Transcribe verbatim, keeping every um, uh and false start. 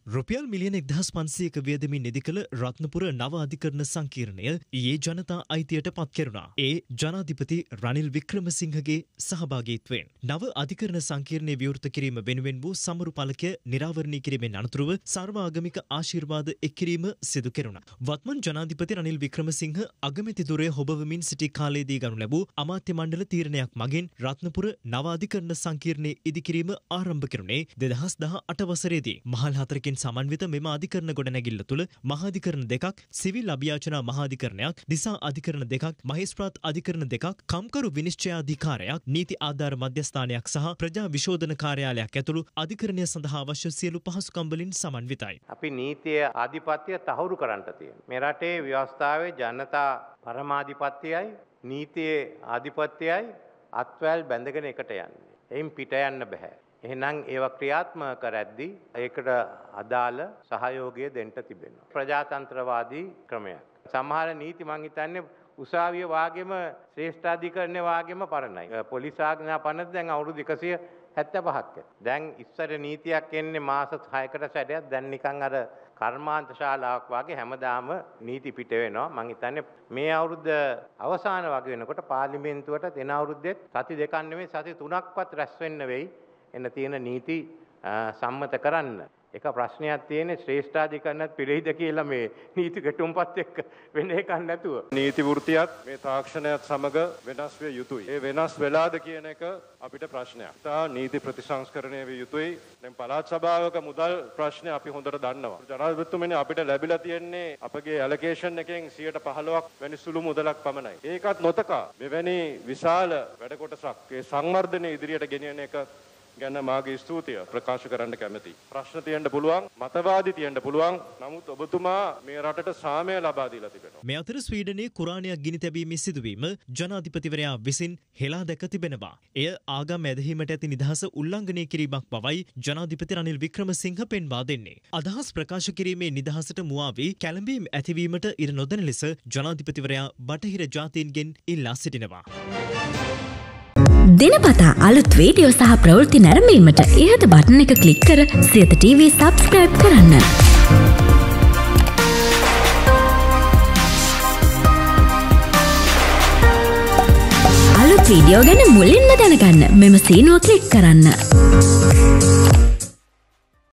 රුපියල් මිලියන එක්දහස් පන්සියයක වියදමින් නිදි කළ රත්නපුර නව අධිකරණ සංකීර්ණය ඊයේ ජනතා අයිතියට පත් කෙරුණා. ඒ ජනාධිපති රනිල් වික්‍රමසිංහගේ සහභාගීත්වයෙන්. නව අධිකරණ සංකීර්ණය විවෘත කිරීම වෙනුවෙන් වූ සමරු පළකය නිරාවරණය කිරීමෙන් අනතුරුව සර්වාගමික ආශිර්වාද එක්කිරීම සිදු කෙරුණා. වත්මන් ජනාධිපති රනිල් වික්‍රමසිංහ අගමැති ධුරය හොබවමින් සිටි කාලයේදී ගනු ලැබූ අමාත්‍ය මණ්ඩල තීරණයක් මගින් රත්නපුර නව අධිකරණ සංකීර්ණය ඉදිකිරීම ආරම්භ කෙරුණේ දෙදහස් දහ අට වසරේදී. මහල් හතරකින් සමන්විත මෙම අධිකරණ ගොඩනැගිල්ල තුළ මහාධිකරණ දෙකක්, සිවිල් අභියාචනා මහාධිකරණයක්, දිසා අධිකරණ දෙකක්, මහේස්ත්‍රාත් අධිකරණ දෙකක්, කම්කරු විනිශ්චයාධිකාරයක්, නීති ආධාර මධ්‍යස්ථානයක් සහ ප්‍රජා විශෝධන කාර්යාලයක් ඇතුළු අධිකරණය සඳහා අවශ්‍ය සියලු පහසුකම් වලින් සමන්විතයි. අපි නීතිය ආධිපත්‍ය තහවුරු කරන්නට තියෙනවා. මේ රටේ ව්‍යවස්ථාවේ ජනතා පරමාධිපත්‍යයයි නීතියේ ආධිපත්‍යයයි අත්වැල් බැඳගෙන එකට යන්නේ. එයින් පිට යන්න බෑ. එහෙනම් ඒවා ක්‍රියාත්මක කරද්දී ඒකට අදාළ සහයෝගය දෙන්න තිබෙනවා. ප්‍රජාතන්ත්‍රවාදී ක්‍රමයක්. සමහර නීති මං හිතන්නේ උසාවිය වාගේම ශ්‍රේෂ්ඨාධිකරණයේ වාගේම පරණයි. පොලිස් ආඥා පනත දැන් අවුරුදු එකසිය හැත්තෑ පහක්. දැන් ඉස්සර නීතියක් එන්නේ මාස හයකට සැරයක්. දැන් නිකන් අර කර්මාන්ත ශාලාවක් වගේ හැමදාම නීති පිට වෙනවා. මං හිතන්නේ මේ අවුරුද්ද අවසාන වගේ වෙනකොට පාර්ලිමේන්තුවට එන අවුරුද්දෙත් සති දෙකක් නෙමෙයි සති තුනක්වත් රැස් වෙන්න වෙයි. එන්න තියෙන නීති සම්මත කරන්න. එක ප්‍රශ්නයක් තියෙන්නේ ශ්‍රේෂ්ඨාධිකරණත් පිළිහිද කියලා මේ නීති ගැටුම්පත් එක්ක වෙන එකක් නැතුව. නීති වෘත්තියත් මේ තාක්ෂණයත් සමග වෙනස් විය යුතුයි. ඒ වෙනස් වෙලාද කියන එක අපිට ප්‍රශ්නයක්. තා නීති ප්‍රතිසංස්කරණය විය යුතුයි. දැන් පළාත් සභාවක මුදල් ප්‍රශ්නේ අපි හොඳට දන්නවා. ජනාධිපතිතුමනි අපිට ලැබිලා තියෙන්නේ අපගේ ඇලොකේෂන් එකෙන් සියයට පහළොවක් වැනි සුළු මුදලක් පමණයි. ඒකත් නොතකා මෙවැනි විශාල වැඩ කොටසක් ඒ සංවර්ධනය ඉදිරියට ගෙනියන එක ගැන මාගේ ස්තුතිය ප්‍රකාශ කරන්න කැමැතියි. ප්‍රශ්න තියෙන්න පුළුවන්, මතවාදී තියෙන්න පුළුවන්. නමුත් ඔබතුමා මේ රටට සාමය ලබා දීලා තිබෙනවා. මේ අතර ස්වීඩනයේ කුරාණයක් ගිනි තැබීමේ සිදුවීම ජනාධිපතිවරයා විසින් හෙලා දැක තිබෙනවා. එය ආගම් ඇදහිීමට ඇති නිදහස උල්ලංඝනය කිරීමක් බවයි ජනාධිපති රනිල් වික්‍රමසිංහ පෙන්වා දෙන්නේ. අදහස් ප්‍රකාශ කිරීමේ නිදහසට මුවා වී කැළඹීම් ඇතිවීමට ඉඩ නොදෙන ලෙස ජනාධිපතිවරයා බටහිර ජාතීන්ගෙන් ඉල්ලා සිටිනවා. දිනපතා අලුත් වීඩියෝ සහ ප්‍රවෘත්ති නැරඹීමට ඉහත බටන් එක ක්ලික් කර සියත ටීවී සබ්ස්ක්‍රයිබ් කරන්න. අලුත් වීඩියෝ ගැන මුලින්ම දැනගන්න මෙම සීනුව ක්ලික් කරන්න.